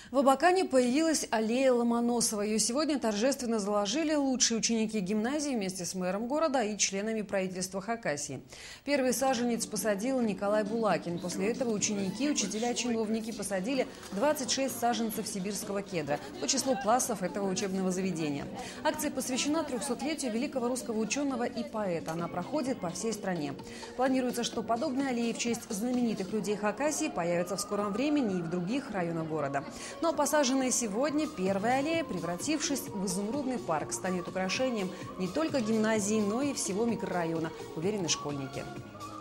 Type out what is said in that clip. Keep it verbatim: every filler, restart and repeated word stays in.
В Абакане появилась аллея Ломоносова. Ее сегодня торжественно заложили лучшие ученики гимназии вместе с мэром города и членами правительства Хакасии. Первый саженец посадил Николай Булакин. После этого ученики, учителя, чиновники посадили двадцать шесть саженцев сибирского кедра по числу классов этого учебного заведения. Акция посвящена трехсотлетию великого русского ученого и поэта. Она проходит по всей стране. Планируется, что подобные аллеи в честь знаменитых людей Хакасии появятся в скором времени и в других районах города. Но посаженная сегодня первая аллея, превратившись в изумрудный парк, станет украшением не только гимназии, но и всего микрорайона, уверены школьники.